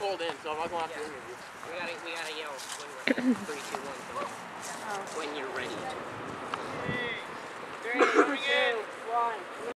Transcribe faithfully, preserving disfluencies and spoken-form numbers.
called in, so I'm going to have to Yeah. interview. We gotta, we gotta yell when we're ready. Three, two, one, three. Oh. When you're ready. Three, two, one.